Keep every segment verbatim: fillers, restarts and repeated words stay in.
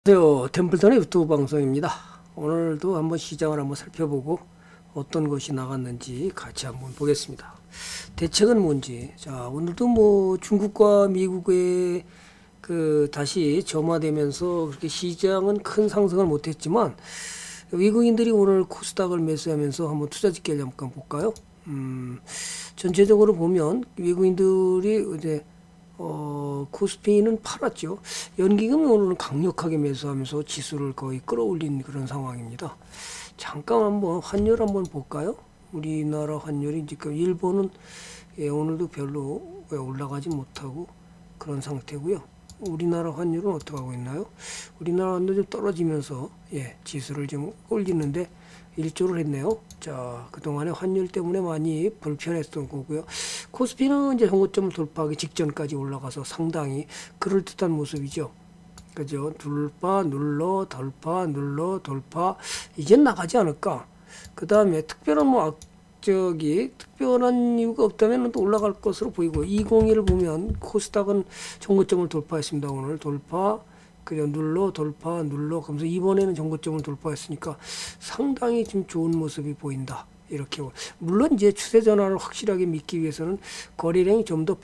안녕하세요. 템플턴의 유튜브 방송입니다. 오늘도 한번 시장을 한번 살펴보고 어떤 것이 나갔는지 같이 한번 보겠습니다. 대책은 뭔지. 자, 오늘도 뭐 중국과 미국의 그 다시 점화되면서 그렇게 시장은 큰 상승을 못했지만 외국인들이 오늘 코스닥을 매수하면서 한번 투자 집계를 한번 볼까요? 음, 전체적으로 보면 외국인들이 이제 어, 코스피는 팔았죠. 연기금이 오늘은 강력하게 매수하면서 지수를 거의 끌어올린 그런 상황입니다. 잠깐 한번 환율 한번 볼까요? 우리나라 환율이 지금 일본은 예, 오늘도 별로 올라가지 못하고 그런 상태고요. 우리나라 환율은 어떻게 하고 있나요? 우리나라 환율 좀 떨어지면서 예, 지수를 좀 올리는데 일조를 했네요. 자, 그동안에 환율 때문에 많이 불편했던 거고요. 코스피는 이제 정고점을 돌파하기 직전까지 올라가서 상당히 그럴듯한 모습이죠. 그죠? 돌파, 눌러, 돌파, 눌러, 돌파. 이젠 나가지 않을까? 그 다음에 특별한 뭐, 악- 저기, 특별한 이유가 없다면 또 올라갈 것으로 보이고, 이백일을 보면 코스닥은 정고점을 돌파했습니다. 오늘 돌파. 그냥 눌러 돌파 눌러 그러면서 이번에는 정고점을 돌파했으니까 상당히 좀 좋은 모습이 보인다. 이렇게 물론 이제 추세 전환을 확실하게 믿기 위해서는 거래량이 좀 더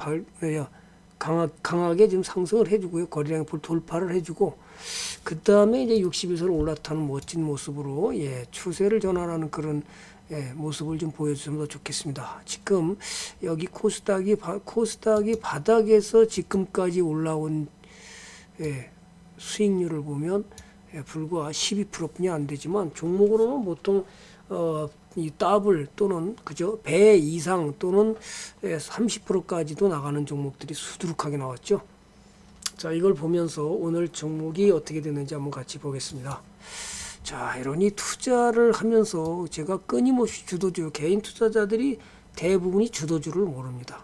강하, 강하게 좀 상승을 해주고요. 거래량이 돌파를 해주고 그 다음에 이제 육십 일선을 올라타는 멋진 모습으로 예, 추세를 전환하는 그런 예, 모습을 좀 보여주시면 더 좋겠습니다. 지금 여기 코스닥이 코스닥이 바닥에서 지금까지 올라온 예, 수익률을 보면 예, 불과 십이 퍼센트뿐이 안 되지만 종목으로는 보통 어, 이 더블 또는 그죠 배 이상 또는 예, 삼십 퍼센트까지도 나가는 종목들이 수두룩하게 나왔죠. 자, 이걸 보면서 오늘 종목이 어떻게 됐는지 한번 같이 보겠습니다. 자, 이러니 투자를 하면서 제가 끊임없이 주도주 개인 투자자들이 대부분이 주도주를 모릅니다.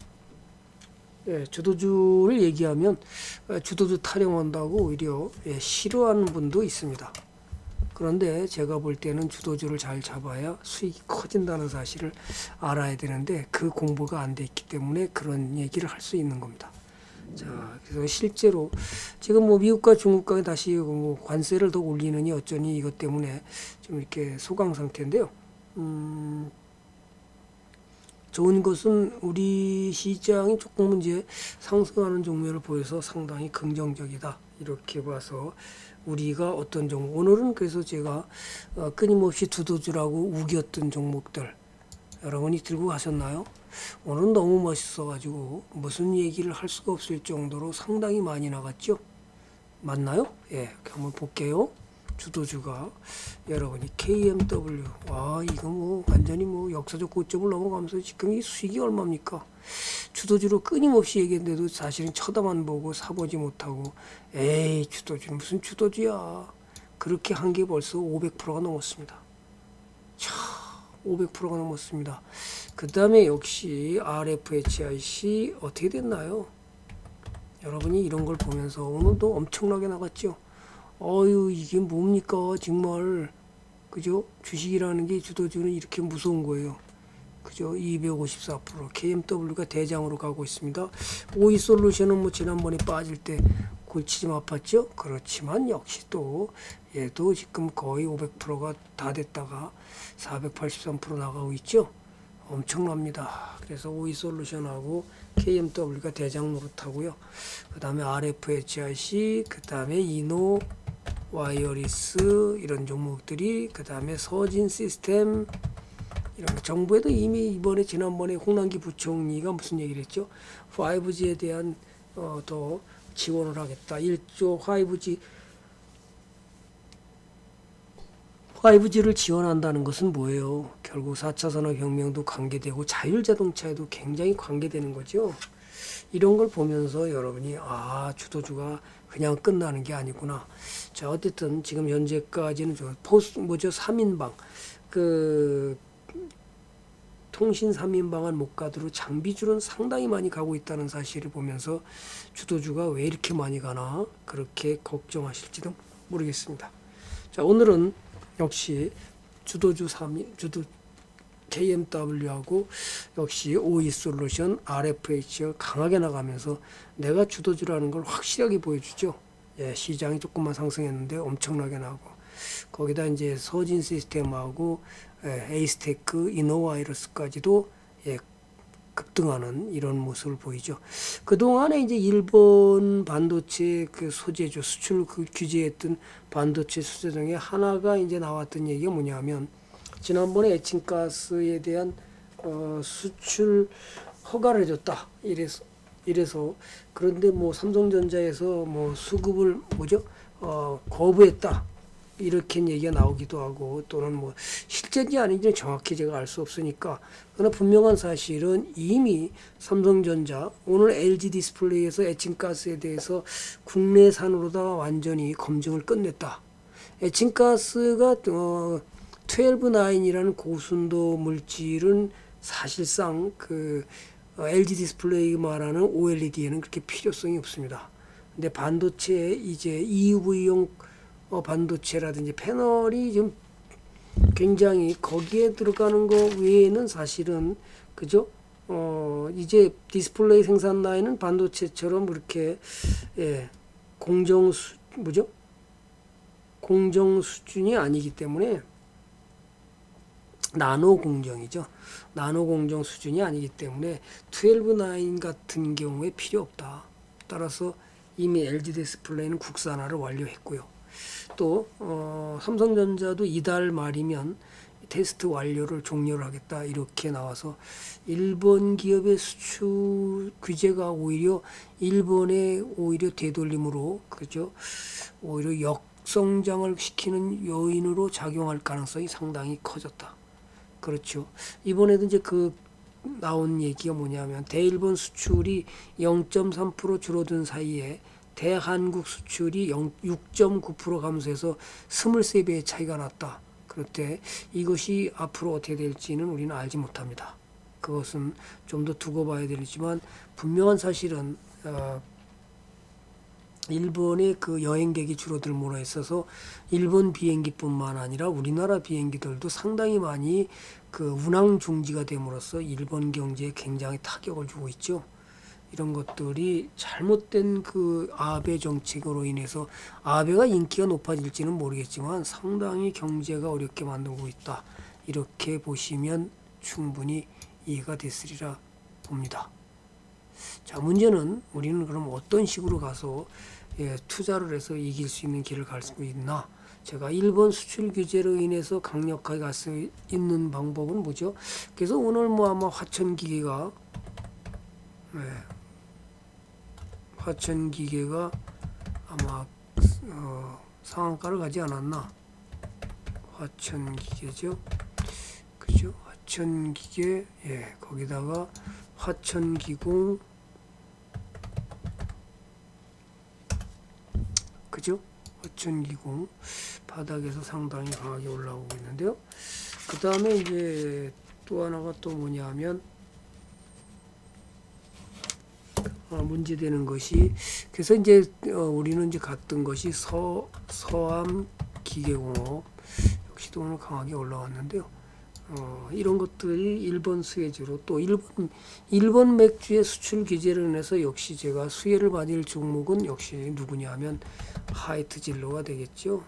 예, 주도주를 얘기하면 주도주 타령한다고 오히려 예, 싫어하는 분도 있습니다. 그런데 제가 볼 때는 주도주를 잘 잡아야 수익이 커진다는 사실을 알아야 되는데 그 공부가 안 돼 있기 때문에 그런 얘기를 할 수 있는 겁니다. 자, 그래서 실제로 지금 뭐 미국과 중국과 다시 뭐 관세를 더 올리느니 어쩌니 이것 때문에 좀 이렇게 소강 상태인데요. 음, 좋은 것은 우리 시장이 조금 이제 상승하는 종류를 보여서 상당히 긍정적이다. 이렇게 봐서 우리가 어떤 종목, 오늘은 그래서 제가 어, 끊임없이 두도주라고 우겼던 종목들 여러분이 들고 가셨나요? 오늘은 너무 멋있어가지고 무슨 얘기를 할 수가 없을 정도로 상당히 많이 나갔죠? 맞나요? 예, 한번 볼게요. 주도주가 여러분이 케이엠더블유 와 이거 뭐 완전히 뭐 역사적 고점을 넘어가면서 지금 이 수익이 얼마입니까? 주도주로 끊임없이 얘기했는데도 사실은 쳐다만 보고 사보지 못하고 에이 주도주 무슨 주도주야 그렇게 한 게 벌써 오백 퍼센트가 넘었습니다. 차 오백 퍼센트가 넘었습니다. 그 다음에 역시 알에프에이치아이씨 어떻게 됐나요? 여러분이 이런 걸 보면서 오늘도 엄청나게 나갔죠. 어유 이게 뭡니까 정말 그죠? 주식이라는 게 주도주는 이렇게 무서운 거예요. 그죠? 이백오십사 퍼센트 케이엠더블유가 대장으로 가고 있습니다. 오이솔루션은 뭐 지난번에 빠질 때 골치 좀 아팠죠? 그렇지만 역시 또 얘도 지금 거의 오백 퍼센트가 다 됐다가 사백팔십삼 퍼센트 나가고 있죠? 엄청납니다. 그래서 오이솔루션하고 케이엠더블유가 대장 노릇하고요. 그 다음에 알에프에이치아이씨, 그 다음에 이노, 와이어리스 이런 종목들이 그 다음에 서진 시스템 이런 거. 정부에도 이미 이번에 지난번에 홍남기 부총리가 무슨 얘기를 했죠? 파이브지에 대한 어, 더 지원을 하겠다. 일조 파이브지 파이브지를 지원한다는 것은 뭐예요? 결국 사 차 산업혁명도 관계되고 자율자동차에도 굉장히 관계되는 거죠. 이런 걸 보면서 여러분이 아 주도주가 그냥 끝나는 게 아니구나. 자 어쨌든 지금 현재까지는 저 포스 뭐죠 삼 인방 그 통신 삼 인방은 못 가도록 장비줄은 상당히 많이 가고 있다는 사실을 보면서 주도주가 왜 이렇게 많이 가나 그렇게 걱정하실지도 모르겠습니다. 자 오늘은 역시 주도주 삼 인 주도 케이엠더블유하고 역시 오이솔루션, 알에프에이치가 강하게 나가면서 내가 주도주라는 걸 확실하게 보여주죠. 예, 시장이 조금만 상승했는데 엄청나게 나고, 거기다 이제 서진 시스템하고 예, 에이스테크, 이노바이러스까지도 예, 급등하는 이런 모습을 보이죠. 그동안에 이제 일본 반도체 그 소재죠. 수출 그 규제했던 반도체 수재 중에 하나가 이제 나왔던 얘기가 뭐냐면, 지난번에 에칭가스에 대한 어, 수출 허가를 해줬다. 이래서 이래서 그런데 뭐 삼성전자에서 뭐 수급을 뭐죠? 어, 거부했다. 이렇게 얘기가 나오기도 하고, 또는 뭐 실제인지 아닌지 정확히 제가 알 수 없으니까, 그러나 분명한 사실은 이미 삼성전자 오늘 엘지 디스플레이에서 에칭가스에 대해서 국내산으로다 완전히 검증을 끝냈다. 에칭가스가 어, 십이 나인이라는 고순도 물질은 사실상 그 어, 엘지 디스플레이 말하는 오엘이디에는 그렇게 필요성이 없습니다. 근데 반도체 이제 이유브이용 어, 반도체라든지 패널이 좀 굉장히 거기에 들어가는 거 외에는 사실은 그죠? 어, 이제 디스플레이 생산 라인은 반도체처럼 그렇게 예, 공정 수 뭐죠? 공정 수준이 아니기 때문에, 나노 공정이죠. 나노 공정 수준이 아니기 때문에 십이 나인 같은 경우에 필요 없다. 따라서 이미 엘지 디스플레이는 국산화를 완료했고요. 또 어, 삼성전자도 이달 말이면 테스트 완료를 종료를 하겠다 이렇게 나와서, 일본 기업의 수출 규제가 오히려 일본의 오히려 되돌림으로 그죠, 오히려 역성장을 시키는 요인으로 작용할 가능성이 상당히 커졌다. 그렇죠. 이번에도 이제 그 나온 얘기가 뭐냐면, 대일본 수출이 영 점 삼 퍼센트 줄어든 사이에 대한국 수출이 육 점 구 퍼센트 감소해서 이십삼 배의 차이가 났다. 그럴 때 이것이 앞으로 어떻게 될지는 우리는 알지 못합니다. 그것은 좀 더 두고 봐야 되지만, 분명한 사실은 어, 일본의 그 여행객이 줄어들므로 있어서 일본 비행기뿐만 아니라 우리나라 비행기들도 상당히 많이 그 운항 중지가 됨으로써 일본 경제에 굉장히 타격을 주고 있죠. 이런 것들이 잘못된 그 아베 정책으로 인해서, 아베가 인기가 높아질지는 모르겠지만 상당히 경제가 어렵게 만들고 있다. 이렇게 보시면 충분히 이해가 됐으리라 봅니다. 자, 문제는 우리는 그럼 어떤 식으로 가서 예, 투자를 해서 이길 수 있는 길을 갈 수 있나? 제가 일본 수출 규제로 인해서 강력하게 갈 수 있는 방법은 뭐죠? 그래서 오늘 뭐 아마 화천기계가 예, 화천기계가 아마 어, 상한가를 가지 않았나? 화천기계죠, 그죠? 화천기계, 예, 거기다가 화천기공, 그죠? 화천기공 바닥에서 상당히 강하게 올라오고 있는데요. 그 다음에 이제 또 하나가 또 뭐냐면, 어, 문제되는 것이, 그래서 이제 어, 우리는 이제 갔던 것이 서 서암 기계공업 역시도 오늘 강하게 올라왔는데요. 어, 이런 것들이 일본 수혜주로, 또 일본 일본 맥주의 수출 규제를 인해서 역시 제가 수혜를 받을 종목은 역시 누구냐 하면 하이트 진로가 되겠죠.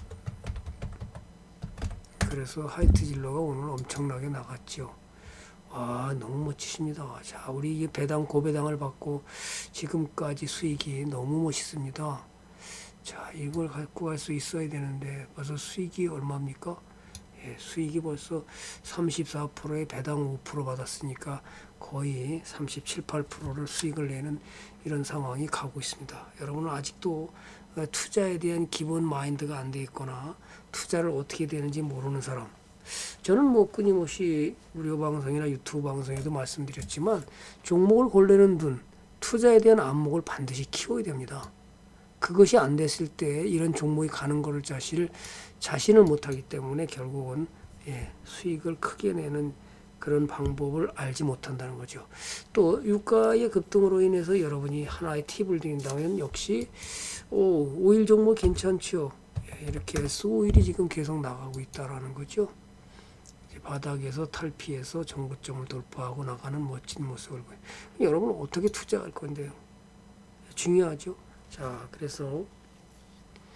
그래서 하이트 진로가 오늘 엄청나게 나갔죠. 아, 너무 멋지십니다. 자, 우리 이게 배당 고배당을 받고 지금까지 수익이 너무 멋있습니다. 자, 이걸 갖고 갈 수 있어야 되는데 벌써 수익이 얼마입니까? 예, 수익이 벌써 삼십사 퍼센트에 배당 오 퍼센트 받았으니까 거의 삼십칠, 팔 퍼센트를 수익을 내는 이런 상황이 가고 있습니다. 여러분은 아직도 투자에 대한 기본 마인드가 안 돼 있거나 투자를 어떻게 되는지 모르는 사람, 저는 뭐 끊임없이 무료 방송이나 유튜브 방송에도 말씀드렸지만, 종목을 고르는 눈, 투자에 대한 안목을 반드시 키워야 됩니다. 그것이 안 됐을 때 이런 종목이 가는 거를 자신을 자신을 못하기 때문에 결국은 예, 수익을 크게 내는 그런 방법을 알지 못한다는 거죠. 또 유가의 급등으로 인해서 여러분이 하나의 팁을 드린다면, 역시 오, 오일 종목 괜찮죠. 예, 이렇게 해서 오일이 지금 계속 나가고 있다라는 거죠. 바닥에서 탈피해서 정고점을 돌파하고 나가는 멋진 모습을 보여요. 여러분 어떻게 투자할 건데요? 중요하죠. 자, 그래서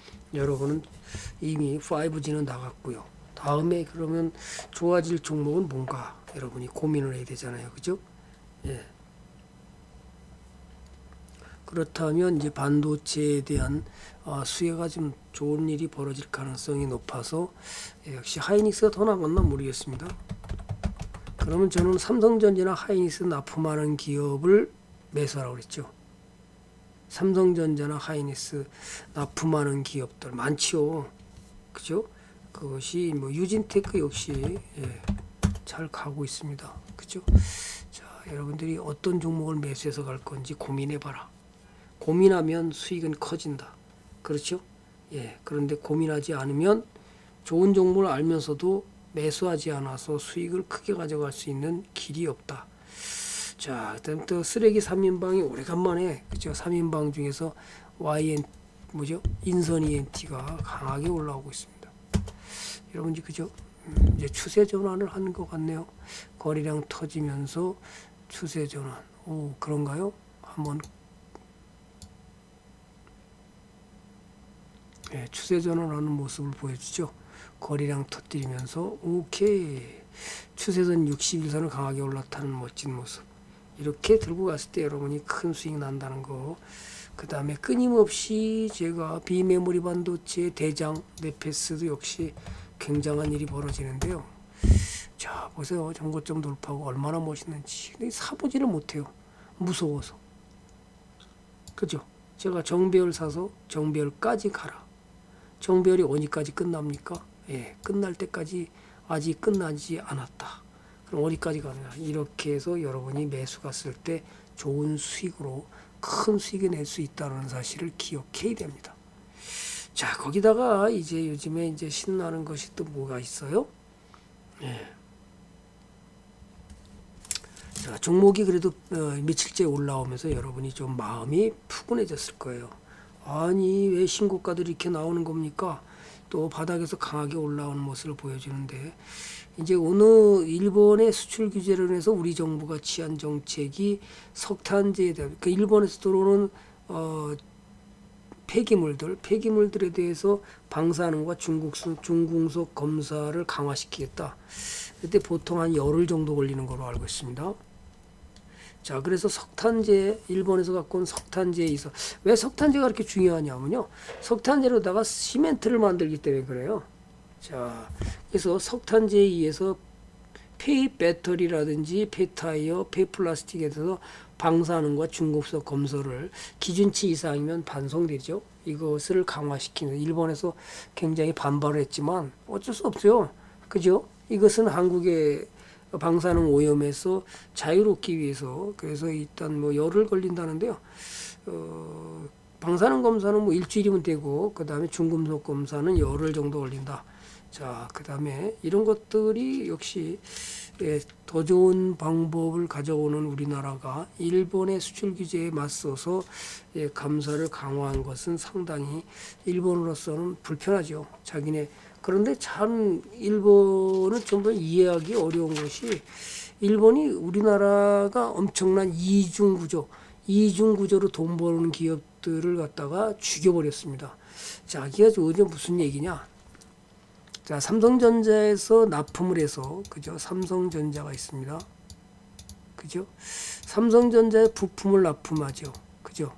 여러분은 이미 파이브지는 나갔고요. 다음에 그러면 좋아질 종목은 뭔가 여러분이 고민을 해야 되잖아요. 그죠? 예. 그렇다면 이제 반도체에 대한 어, 수혜가 좀 좋은 일이 벌어질 가능성이 높아서 예, 역시 하이닉스가 더 나갔나 모르겠습니다. 그러면 저는 삼성전자나 하이닉스 납품하는 기업을 매수하라고 그랬죠. 삼성전자나 하이닉스 납품하는 기업들 많지요. 그죠? 그것이 뭐 유진테크 역시 예, 잘 가고 있습니다. 그죠? 자, 여러분들이 어떤 종목을 매수해서 갈 건지 고민해봐라. 고민하면 수익은 커진다. 그렇죠? 예. 그런데 고민하지 않으면 좋은 종목을 알면서도 매수하지 않아서 수익을 크게 가져갈 수 있는 길이 없다. 자, 그다음 또 쓰레기 삼 인방이 오래간만에 그죠? 삼 인방 중에서 와이엔 뭐죠? 인선 이엔티가 강하게 올라오고 있습니다. 여러분 이제 그죠? 음, 이제 추세 전환을 하는 것 같네요. 거래량 터지면서 추세 전환. 오, 그런가요? 한번 네, 추세 전환하는 모습을 보여주죠. 거래량 터뜨리면서 오케이 추세선 육십 일선을 강하게 올라타는 멋진 모습. 이렇게 들고 갔을 때 여러분이 큰 수익 난다는 거. 그 다음에 끊임없이 제가 비메모리 반도체 대장 네페스도 역시 굉장한 일이 벌어지는데요. 자 보세요. 전고점 돌파하고 얼마나 멋있는지. 근데 사보지를 못해요. 무서워서. 그죠? 제가 정배열 사서 정배열까지 가라. 정배열이 어디까지 끝납니까? 예, 끝날 때까지 아직 끝나지 않았다. 그럼 어디까지 가느냐? 이렇게 해서 여러분이 매수 갔을 때 좋은 수익으로 큰 수익을 낼 수 있다는 사실을 기억해야 됩니다. 자, 거기다가 이제 요즘에 이제 신나는 것이 또 뭐가 있어요? 예. 자, 종목이 그래도 어, 며칠째 올라오면서 여러분이 좀 마음이 푸근해졌을 거예요. 아니 왜 신고가들이 이렇게 나오는 겁니까? 또 바닥에서 강하게 올라오는 모습을 보여주는데 이제 어느 일본의 수출 규제로 인해서 우리 정부가 취한 정책이 석탄재에 대한 그러니까 일본에서 들어오는 어, 폐기물들 폐기물들에 대해서 방사능과 중국수, 중궁속 검사를 강화시키겠다. 그때 보통 한 열흘 정도 걸리는 걸로 알고 있습니다. 자, 그래서 석탄재, 일본에서 갖고 온 석탄재에 있어. 왜 석탄재가 그렇게 중요하냐면요. 석탄재로다가 시멘트를 만들기 때문에 그래요. 자, 그래서 석탄재에 의해서 폐 배터리라든지 폐타이어, 폐플라스틱에 대해서 방사능과 중국속 검사를 기준치 이상이면 반송되죠. 이것을 강화시키는 일본에서 굉장히 반발을 했지만 어쩔 수 없어요. 그죠? 이것은 한국의 방사능 오염에서 자유롭기 위해서 그래서 일단 뭐 열흘 걸린다는데요. 어, 방사능 검사는 뭐 일주일이면 되고 그 다음에 중금속 검사는 열흘 정도 걸린다. 자, 그 다음에 이런 것들이 역시 예, 더 좋은 방법을 가져오는 우리나라가 일본의 수출 규제에 맞서서 예, 감사를 강화한 것은 상당히 일본으로서는 불편하죠. 자기네 그런데 참 일본은 좀 더 이해하기 어려운 것이 일본이 우리나라가 엄청난 이중 구조, 이중 구조로 돈 버는 기업들을 갖다가 죽여버렸습니다. 자, 이게 어제 무슨 얘기냐? 자, 삼성전자에서 납품을 해서 그죠? 삼성전자가 있습니다. 그죠? 삼성전자에 부품을 납품하죠. 그죠?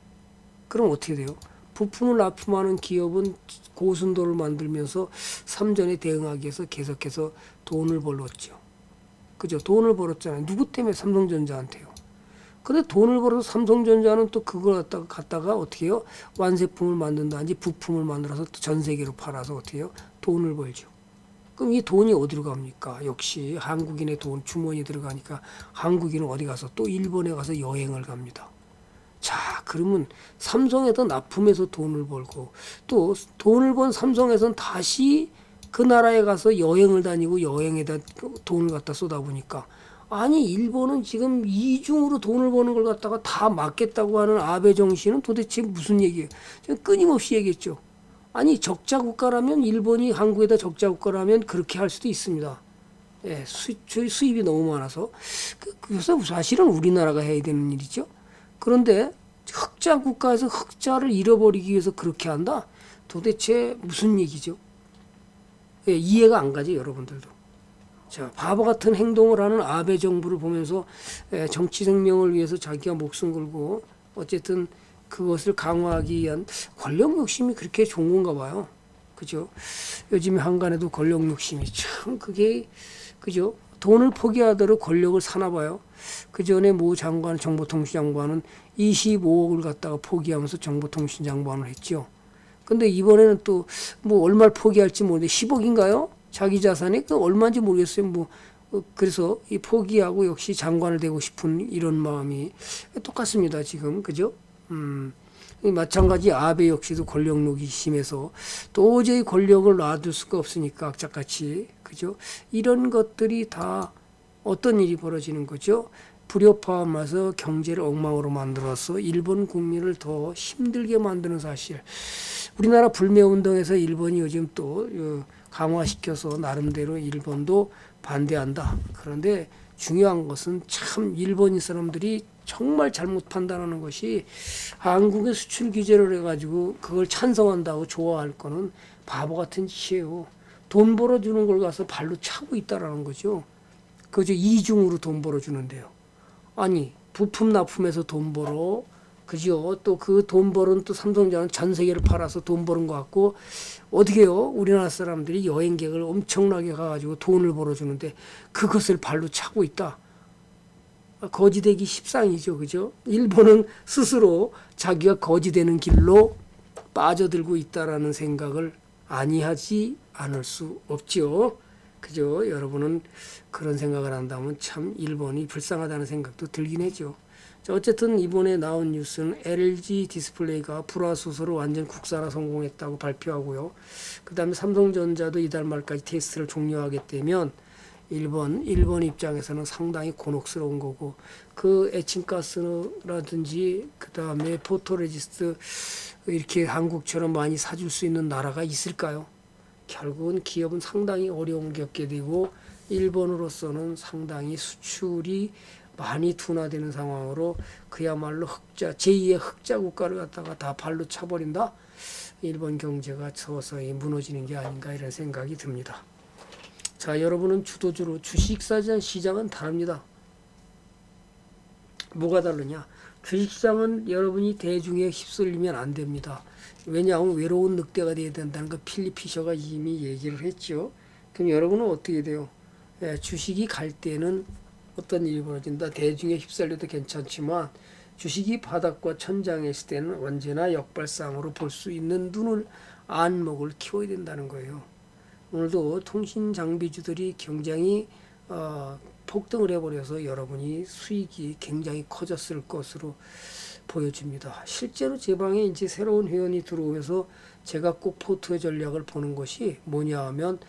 그럼 어떻게 돼요? 부품을 납품하는 기업은 고순도를 만들면서 삼전에 대응하기 위해서 계속해서 돈을 벌었죠. 그죠? 돈을 벌었잖아요. 누구 때문에? 삼성전자한테요. 근데 돈을 벌어서 삼성전자는 또 그걸 갖다가, 갖다가 어떻게 해요? 완제품을 만든다든지 부품을 만들어서 전 세계로 팔아서 어떻게 해요? 돈을 벌죠. 그럼 이 돈이 어디로 갑니까? 역시 한국인의 돈 주머니에 들어가니까 한국인은 어디 가서 또 일본에 가서 여행을 갑니다. 자, 그러면 삼성에다 납품해서 돈을 벌고 또 돈을 번 삼성에서는 다시 그 나라에 가서 여행을 다니고 여행에다 돈을 갖다 쏟아보니까 아니 일본은 지금 이중으로 돈을 버는 걸 갖다가 다 막겠다고 하는 아베 정신은 도대체 무슨 얘기예요? 끊임없이 얘기했죠. 아니 적자 국가라면 일본이 한국에다 적자 국가라면 그렇게 할 수도 있습니다. 예, 수입, 수입이 너무 많아서 그래서 사실은 우리나라가 해야 되는 일이죠. 그런데 흑자 국가에서 흑자를 잃어버리기 위해서 그렇게 한다? 도대체 무슨 얘기죠? 예, 이해가 안 가죠, 여러분들도. 자, 바보 같은 행동을 하는 아베 정부를 보면서 예, 정치 생명을 위해서 자기가 목숨 걸고 어쨌든 그것을 강화하기 위한 권력 욕심이 그렇게 좋은 건가 봐요. 그죠? 요즘에 한간에도 권력 욕심이 참 그게 그죠? 돈을 포기하도록 권력을 사나 봐요. 그 전에 모 장관, 정보통신장관은 이십오억을 갖다가 포기하면서 정보통신장관을 했죠. 근데 이번에는 또 뭐 얼마를 포기할지 모르는데 십억인가요? 자기 자산이 그 얼마인지 모르겠어요. 뭐 그래서 이 포기하고 역시 장관을 되고 싶은 이런 마음이 똑같습니다. 지금 그죠? 음. 마찬가지 아베 역시도 권력욕이 심해서 도저히 권력을 놔둘 수가 없으니까 악착같이 그죠? 이런 것들이 다 어떤 일이 벌어지는 거죠? 불협화음해서 경제를 엉망으로 만들어서 일본 국민을 더 힘들게 만드는 사실. 우리나라 불매운동에서 일본이 요즘 또 강화시켜서 나름대로 일본도 반대한다. 그런데 중요한 것은 참 일본인 사람들이 정말 잘못 판단하는 것이 한국의 수출 규제를 해가지고 그걸 찬성한다고 좋아할 거는 바보 같은 짓이에요. 돈 벌어주는 걸 가서 발로 차고 있다라는 거죠. 그저 이중으로 돈 벌어주는데요. 아니 부품 납품해서 돈 벌어. 그죠? 또 그 돈 벌은 또 삼성전자는 전 세계를 팔아서 돈 버는 것 같고 어떻게 해요? 우리나라 사람들이 여행객을 엄청나게 가가지고 돈을 벌어주는데 그것을 발로 차고 있다. 거지되기 십상이죠. 그죠? 일본은 스스로 자기가 거지되는 길로 빠져들고 있다라는 생각을 아니하지 않을 수 없죠. 그죠? 여러분은 그런 생각을 한다면 참 일본이 불쌍하다는 생각도 들긴 하죠. 자, 어쨌든 이번에 나온 뉴스는 엘지 디스플레이가 불화수소로 완전 국산화 성공했다고 발표하고요. 그 다음에 삼성전자도 이달 말까지 테스트를 종료하게 되면 일본, 일본 입장에서는 상당히 곤혹스러운 거고 그 에칭가스라든지 그 다음에 포토레지스트 이렇게 한국처럼 많이 사줄 수 있는 나라가 있을까요? 결국은 기업은 상당히 어려움을 겪게 되고 일본으로서는 상당히 수출이 많이 둔화되는 상황으로 그야말로 흑자, 제이의 흑자 국가를 갖다가 다 발로 차버린다? 일본 경제가 서서히 무너지는 게 아닌가 이런 생각이 듭니다. 자, 여러분은 주도주로 주식시장 시장은 다릅니다. 뭐가 다르냐? 주식시장은 여러분이 대중에 휩쓸리면 안 됩니다. 왜냐하면 외로운 늑대가 돼야 된다는 거 필립 피셔가 이미 얘기를 했죠. 그럼 여러분은 어떻게 돼요? 예, 주식이 갈 때는 어떤 일이 벌어진다. 대중에 휩쓸려도 괜찮지만 주식이 바닥과 천장에 있을 때는 언제나 역발상으로 볼 수 있는 눈을 안목을 키워야 된다는 거예요. 오늘도 통신 장비주들이 굉장히 어, 폭등을 해버려서 여러분이 수익이 굉장히 커졌을 것으로 보여집니다. 실제로 제 방에 이제 새로운 회원이 들어오면서 제가 꼭 포트의 전략을 보는 것이 뭐냐 하면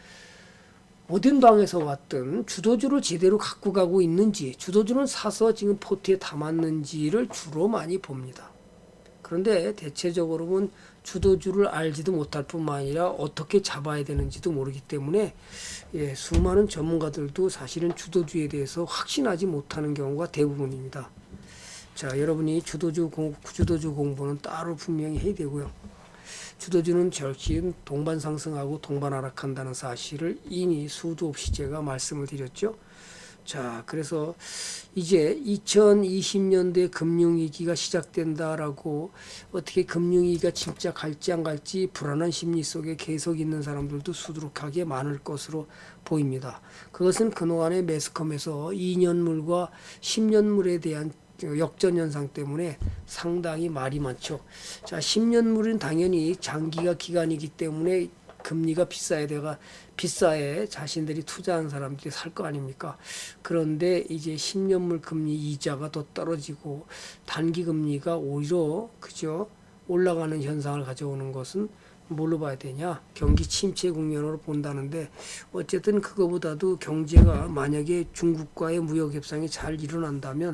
어딘 방에서 왔든 주도주를 제대로 갖고 가고 있는지 주도주는 사서 지금 포트에 담았는지를 주로 많이 봅니다. 그런데 대체적으로는 주도주를 알지도 못할 뿐만 아니라 어떻게 잡아야 되는지도 모르기 때문에 예, 수많은 전문가들도 사실은 주도주에 대해서 확신하지 못하는 경우가 대부분입니다. 자, 여러분이 주도주, 공, 주도주 공부는 따로 분명히 해야 되고요. 주도주는 절시 동반 상승하고 동반 하락한다는 사실을 이미 수도 없이 제가 말씀을 드렸죠. 자, 그래서 이제 이천이십 년대 금융위기가 시작된다라고 어떻게 금융위기가 진짜 갈지 안 갈지 불안한 심리 속에 계속 있는 사람들도 수두룩하게 많을 것으로 보입니다. 그것은 그동안의 매스컴에서 이 년물과 십 년물에 대한 역전현상 때문에 상당히 말이 많죠. 자, 십 년물은 당연히 장기가 기간이기 때문에 금리가 비싸야 돼가 비싸에 자신들이 투자한 사람들이 살 거 아닙니까? 그런데 이제 십 년물 금리 이자가 더 떨어지고 단기 금리가 오히려 그죠? 올라가는 현상을 가져오는 것은 뭘로 봐야 되냐? 경기 침체 국면으로 본다는데 어쨌든 그거보다도 경제가 만약에 중국과의 무역 협상이 잘 일어난다면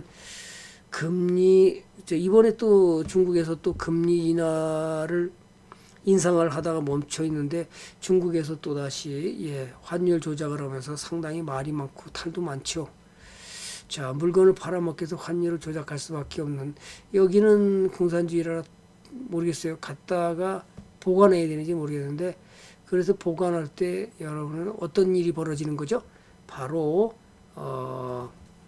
금리 이번에 또 중국에서 또 금리 인하를 인상을 하다가 멈춰 있는데 중국에서 또 다시 예, 환율 조작을 하면서 상당히 말이 많고 탈도 많죠. 자, 물건을 팔아먹기 위해서 환율을 조작할 수밖에 없는 여기는 공산주의라 모르겠어요. 갔다가 보관해야 되는지 모르겠는데, 그래서 보관할 때 여러분은 어떤 일이 벌어지는 거죠? 바로 어,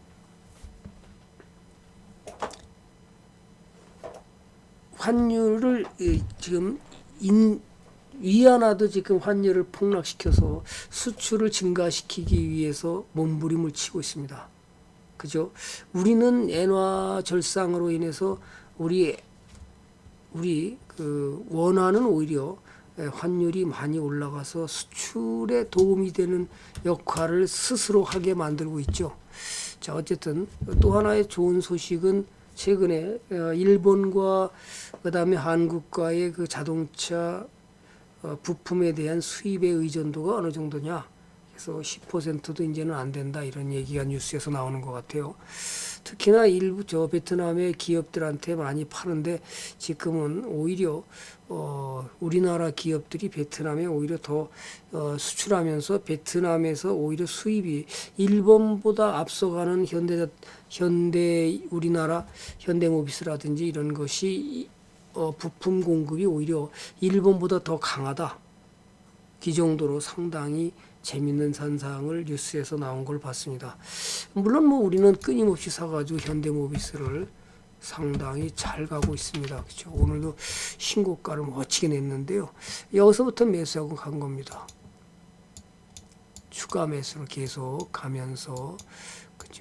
환율을 지금 인, 위안화도 지금 환율을 폭락시켜서 수출을 증가시키기 위해서 몸부림을 치고 있습니다. 그죠? 우리는 엔화 절상으로 인해서 우리 우리 그 원화는 오히려 환율이 많이 올라가서 수출에 도움이 되는 역할을 스스로 하게 만들고 있죠. 자, 어쨌든 또 하나의 좋은 소식은 최근에 일본과 그다음에 한국과의 그 자동차 부품에 대한 수입의 의존도가 어느 정도냐. 그래서 십 퍼센트도 이제는 안 된다 이런 얘기가 뉴스에서 나오는 것 같아요. 특히나 일부 저 베트남의 기업들한테 많이 파는데 지금은 오히려 어 우리나라 기업들이 베트남에 오히려 더 어 수출하면서 베트남에서 오히려 수입이 일본보다 앞서가는 현대 현대 우리나라 현대모비스라든지 이런 것이 어 부품 공급이 오히려 일본보다 더 강하다. 이 정도로 상당히 재밌는 현상을 뉴스에서 나온 걸 봤습니다. 물론 뭐 우리는 끊임없이 사가지고 현대모비스를 상당히 잘 가고 있습니다. 그렇죠? 오늘도 신고가를 멋지게 냈는데요. 여기서부터 매수하고 간 겁니다. 추가 매수를 계속 가면서 그렇죠?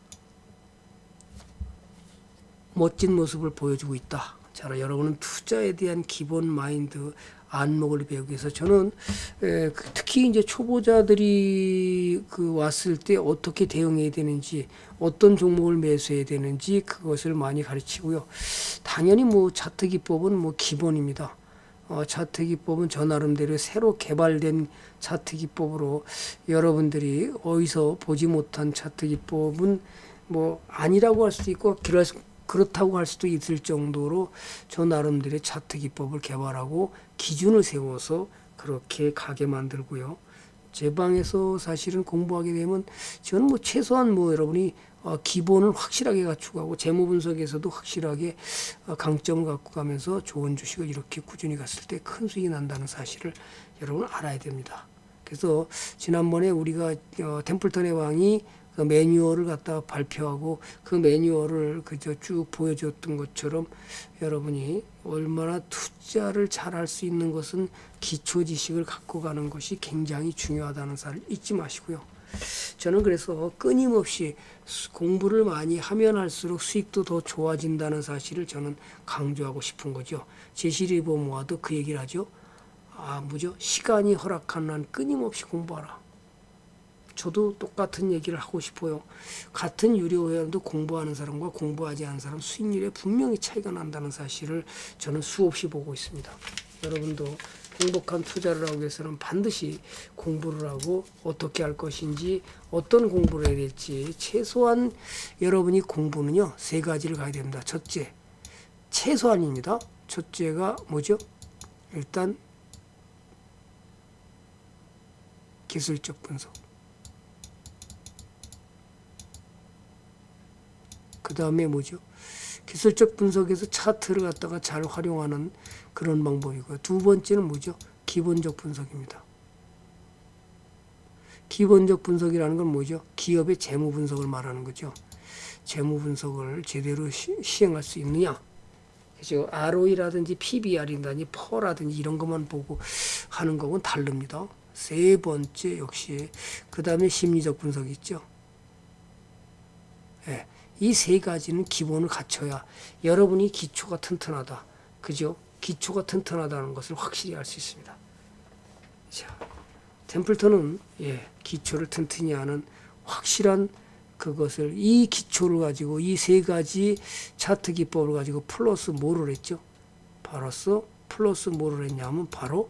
멋진 모습을 보여주고 있다. 자, 여러분은 투자에 대한 기본 마인드 안목을 배우기 위해서 저는 에, 특히 이제 초보자들이 그 왔을 때 어떻게 대응해야 되는지 어떤 종목을 매수해야 되는지 그것을 많이 가르치고요. 당연히 뭐 차트 기법은 뭐 기본입니다. 어, 차트 기법은 저 나름대로 새로 개발된 차트 기법으로 여러분들이 어디서 보지 못한 차트 기법은 뭐 아니라고 할 수도 있고 그렇다고 할 수도 있을 정도로 저 나름대로의 차트 기법을 개발하고 기준을 세워서 그렇게 가게 만들고요. 제 방에서 사실은 공부하게 되면 저는 뭐 최소한 뭐 여러분이 어 기본을 확실하게 갖추고 가고 재무 분석에서도 확실하게 어 강점을 갖고 가면서 좋은 주식을 이렇게 꾸준히 갔을 때 큰 수익이 난다는 사실을 여러분 알아야 됩니다. 그래서 지난번에 우리가 어 템플턴의 왕이 그 매뉴얼을 갖다가 발표하고 그 매뉴얼을 그저 쭉 보여줬던 것처럼 여러분이 얼마나 투자를 잘할 수 있는 것은 기초 지식을 갖고 가는 것이 굉장히 중요하다는 사실을 잊지 마시고요. 저는 그래서 끊임없이 공부를 많이 하면 할수록 수익도 더 좋아진다는 사실을 저는 강조하고 싶은 거죠. 제시리버 모아도 그 얘기를 하죠. 아, 뭐죠? 시간이 허락한 한 끊임없이 공부하라. 저도 똑같은 얘기를 하고 싶어요. 같은 유료 회원도 공부하는 사람과 공부하지 않은 사람 수익률에 분명히 차이가 난다는 사실을 저는 수없이 보고 있습니다. 여러분도 행복한 투자를 하기 위해서는 반드시 공부를 하고 어떻게 할 것인지 어떤 공부를 해야 될지 최소한 여러분이 공부는요 세 가지를 가야 됩니다. 첫째, 최소한입니다. 첫째가 뭐죠? 일단 기술적 분석. 그 다음에 뭐죠? 기술적 분석에서 차트를 갖다가 잘 활용하는 그런 방법이고요. 두 번째는 뭐죠? 기본적 분석입니다. 기본적 분석이라는 건 뭐죠? 기업의 재무 분석을 말하는 거죠. 재무 분석을 제대로 시, 시행할 수 있느냐? 그죠? 알오이라든지 피비알이라든지 퍼라든지 이런 것만 보고 하는 거하고는 다릅니다. 세 번째 역시 그 다음에 심리적 분석이 있죠. 예. 이 세 가지는 기본을 갖춰야 여러분이 기초가 튼튼하다. 그죠? 기초가 튼튼하다는 것을 확실히 알 수 있습니다. 자, 템플턴은 예, 기초를 튼튼히 하는 확실한 그것을 이 기초를 가지고 이 세 가지 차트 기법을 가지고 플러스 뭐를 했죠? 바로서 플러스 뭐를 했냐면 바로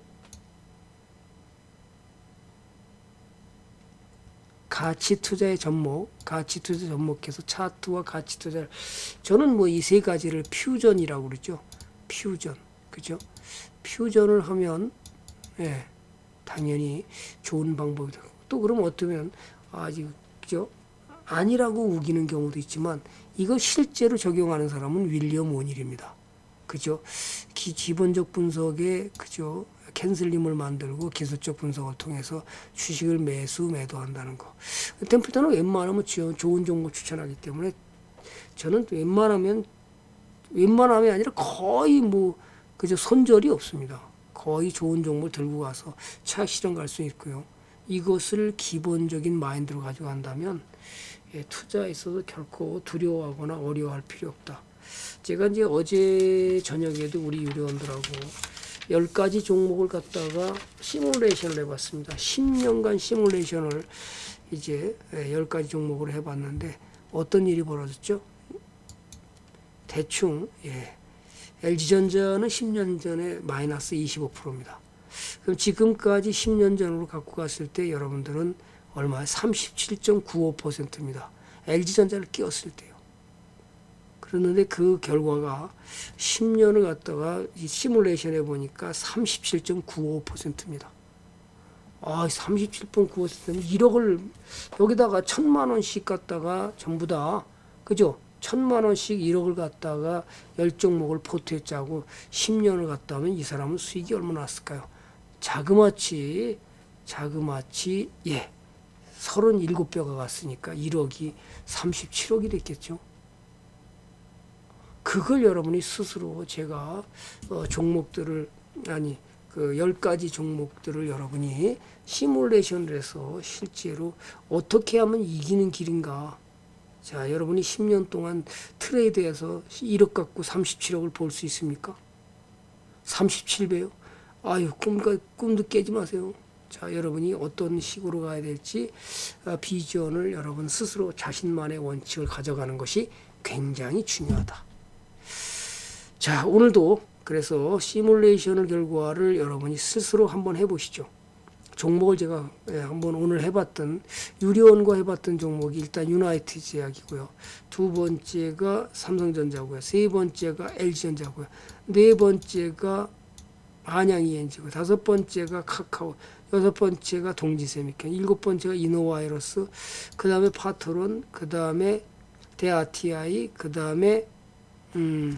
가치 투자의 접목, 가치 투자 접목해서 차트와 가치 투자를 저는 뭐 이 세 가지를 퓨전이라고 그러죠. 퓨전, 그죠? 퓨전을 하면 예, 당연히 좋은 방법이다. 또 그러면 어쩌면 아직 그죠? 아니라고 우기는 경우도 있지만 이거 실제로 적용하는 사람은 윌리엄 오닐입니다. 그죠? 기, 기본적 분석에 그죠? 캔슬림을 만들고 기술적 분석을 통해서 주식을 매수 매도한다는 거. 템플턴은 웬만하면 좋은 종목 추천하기 때문에 저는 웬만하면 웬만함이 아니라 거의 뭐 그저 손절이 없습니다. 거의 좋은 종목을 들고 가서 차익 실현 갈 수 있고요. 이것을 기본적인 마인드로 가져간다면 예, 투자에 있어서 결코 두려워하거나 어려워할 필요 없다. 제가 이제 어제 저녁에도 우리 유료원들하고 열 가지 종목을 갖다가 시뮬레이션을 해봤습니다. 십 년간 시뮬레이션을 이제 열 가지 종목으로 해봤는데 어떤 일이 벌어졌죠? 대충 예, 엘지전자는 십 년 전에 마이너스 이십오 퍼센트입니다. 그럼 지금까지 십 년 전으로 갖고 갔을 때 여러분들은 얼마야? 삼십칠 점 구오 퍼센트입니다. 엘지전자를 끼웠을 때요. 그랬는데 그 결과가 십 년을 갖다가 이 시뮬레이션 해보니까 삼십칠 점 구오 퍼센트입니다. 아, 삼십칠 점 구오 퍼센트면 일억을 여기다가 천만 원씩 갖다가 전부 다, 그죠? 천만 원씩 일억을 갖다가 열 종목을 포트에 짜고 십 년을 갖다 하면 이 사람은 수익이 얼마나 났을까요? 자그마치, 자그마치, 예, 서른일곱 배가 갔으니까 일억이 삼십칠억이 됐겠죠. 그걸 여러분이 스스로 제가 어, 종목들을, 아니, 그 열 가지 종목들을 여러분이 시뮬레이션을 해서 실제로 어떻게 하면 이기는 길인가. 자, 여러분이 십 년 동안 트레이드해서 일억 갖고 삼십칠억을 벌 수 있습니까? 삼십칠 배요? 아유, 꿈, 꿈도 깨지 마세요. 자, 여러분이 어떤 식으로 가야 될지 어, 비전을 여러분 스스로 자신만의 원칙을 가져가는 것이 굉장히 중요하다. 자, 오늘도 그래서 시뮬레이션을 결과를 여러분이 스스로 한번 해보시죠. 종목을 제가 한번 오늘 해봤던 유리원과 해봤던 종목이 일단 유나이트 제약이고요. 두 번째가 삼성전자고요. 세 번째가 엘지전자고요. 네 번째가 한양이엔지고, 다섯 번째가 카카오, 여섯 번째가 동지세미켄, 일곱 번째가 이노바이러스, 그 다음에 파트론, 그 다음에 대아티아이, 그 다음에 음,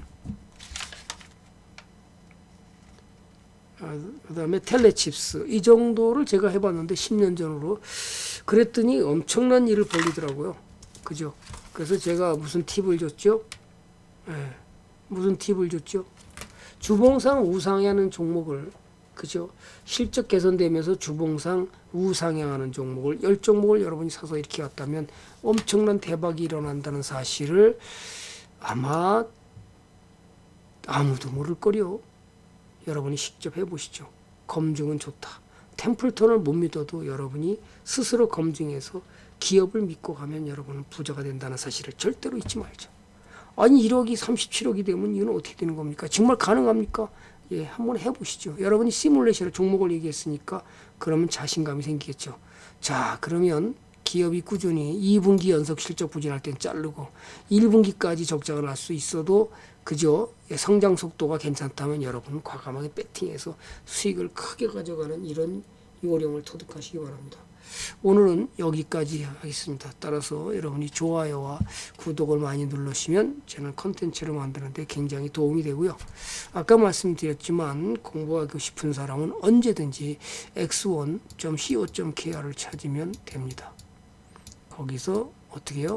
그 다음에 텔레칩스. 이 정도를 제가 해봤는데 십 년 전으로 그랬더니 엄청난 일을 벌리더라고요. 그죠? 그래서 제가 무슨 팁을 줬죠? 네. 무슨 팁을 줬죠? 주봉상 우상향하는 종목을, 그죠? 실적 개선되면서 주봉상 우상향하는 종목을 열 종목을 여러분이 사서 이렇게 갔다면 엄청난 대박이 일어난다는 사실을 아마 아무도 모를 거요. 여러분이 직접 해보시죠. 검증은 좋다. 템플턴을 못 믿어도 여러분이 스스로 검증해서 기업을 믿고 가면 여러분은 부자가 된다는 사실을 절대로 잊지 말죠. 아니 일억이 삼십칠억이 되면 이건 어떻게 되는 겁니까? 정말 가능합니까? 예, 한번 해보시죠. 여러분이 시뮬레이션을 종목을 얘기했으니까 그러면 자신감이 생기겠죠. 자, 그러면 기업이 꾸준히 이 분기 연속 실적 부진할 땐 자르고 일 분기까지 적자가 날 수 있어도 그죠? 성장 속도가 괜찮다면 여러분은 과감하게 배팅해서 수익을 크게 가져가는 이런 요령을 터득하시기 바랍니다. 오늘은 여기까지 하겠습니다. 따라서 여러분이 좋아요와 구독을 많이 눌러주시면 저는 컨텐츠를 만드는데 굉장히 도움이 되고요. 아까 말씀드렸지만 공부하고 싶은 사람은 언제든지 엑스원 닷 씨오 닷 케이알을 찾으면 됩니다. 거기서 어떻게 해요?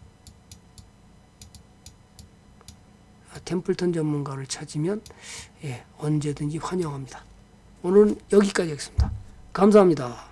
템플턴 전문가를 찾으면 예, 언제든지 환영합니다. 오늘은 여기까지 하겠습니다. 감사합니다.